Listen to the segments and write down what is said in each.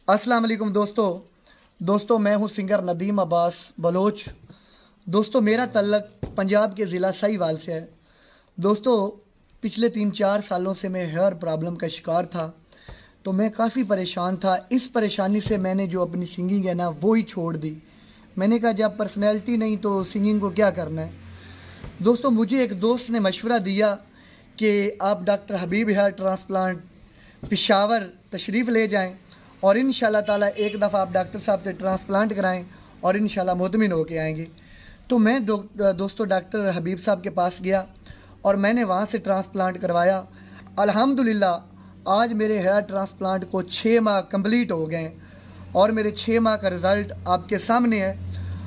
अस्सलाम वालेकुम दोस्तों मैं हूं सिंगर नदीम अब्बास बलोच। दोस्तों मेरा तल्लक पंजाब के ज़िला साहिवाल से है। दोस्तों पिछले 3-4 सालों से मैं हेयर प्रॉब्लम का शिकार था, तो मैं काफ़ी परेशान था। इस परेशानी से मैंने जो अपनी सिंगिंग है ना वो ही छोड़ दी। मैंने कहा जब पर्सनैलिटी नहीं तो सिंगिंग को क्या करना है। दोस्तों मुझे एक दोस्त ने मशवरा दिया कि आप doctor Habib hair transplant Peshawar तशरीफ़ ले जाएं और इंशाल्लाह ताला एक दफ़ा आप डॉक्टर साहब से ट्रांसप्लांट कराएं और इंशाल्लाह मुतमिन होके आएंगे। तो मैं दोस्तों डॉक्टर हबीब साहब के पास गया और मैंने वहाँ से ट्रांसप्लांट करवाया। अल्हम्दुलिल्लाह आज मेरे हेयर ट्रांसप्लांट को 6 माह कंप्लीट हो गए और मेरे 6 माह का रिज़ल्ट आपके सामने है।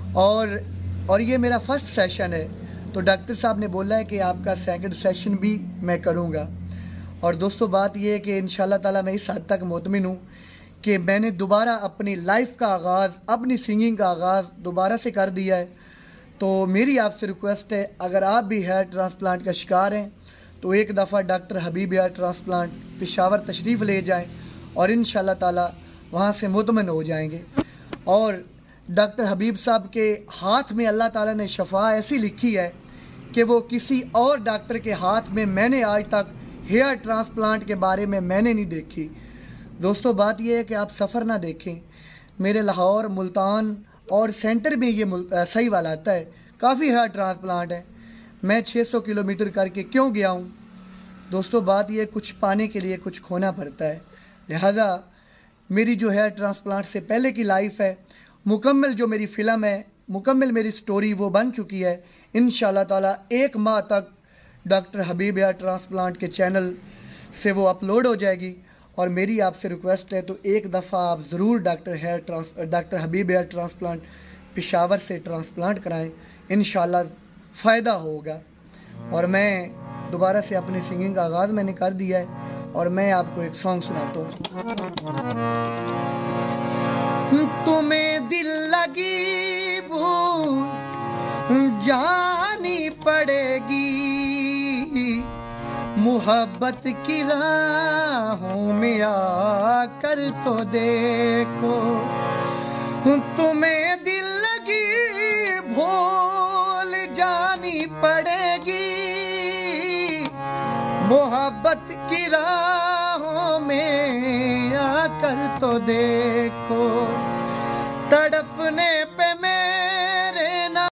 और ये मेरा फर्स्ट सेशन है, तो डॉक्टर साहब ने बोला है कि आपका सेकंड सेशन भी मैं करूँगा। और दोस्तों बात ये है कि इंशाल्लाह ताला मैं इस हद तक मुतमिन हूँ कि मैंने दोबारा अपनी लाइफ का आगाज़, अपनी सिंगिंग का आगाज़ दोबारा से कर दिया है। तो मेरी आपसे रिक्वेस्ट है, अगर आप भी हेयर ट्रांसप्लांट का शिकार हैं तो एक दफ़ा doctor Habib hair transplant Peshawar तशरीफ़ ले जाएं और इंशाल्लाह ताला वहाँ से मुतमिन हो जाएंगे। और डॉक्टर हबीब साहब के हाथ में अल्लाह ताला ने शफा ऐसी लिखी है कि वो किसी और डॉक्टर के हाथ में मैंने आज तक हेयर ट्रांसप्लांट के बारे में मैंने नहीं देखी। दोस्तों बात यह है कि आप सफ़र ना देखें। मेरे लाहौर, मुल्तान और सेंटर में ये साहिवाल आता है, काफ़ी हेयर ट्रांसप्लांट है। मैं 600 किलोमीटर करके क्यों गया हूँ। दोस्तों बात यह कुछ पाने के लिए कुछ खोना पड़ता है। लिहाजा मेरी जो हेयर ट्रांसप्लांट से पहले की लाइफ है, मुकम्मल जो मेरी फ़िल्म है, मुकम्मल मेरी स्टोरी वो बन चुकी है। इंशाल्लाह ताला 1 माह तक डॉक्टर हबीब हेयर ट्रांसप्लांट के चैनल से वो अपलोड हो जाएगी। और मेरी आपसे रिक्वेस्ट है तो एक दफ़ा आप ज़रूर doctor Habib hair transplant Peshawar से ट्रांसप्लांट कराएं, इंशाल्लाह फ़ायदा होगा। और मैं दोबारा से अपनी सिंगिंग का आगाज़ मैंने कर दिया है और मैं आपको एक सॉन्ग सुनाता हूँ। तुम्हें दिल लगी भूल जानी पड़ेगी, मोहब्बत की राहों में आकर तो देखो। तुम्हें दिल लगी भूल जानी पड़ेगी, मोहब्बत की राहों में आकर तो देखो। तड़प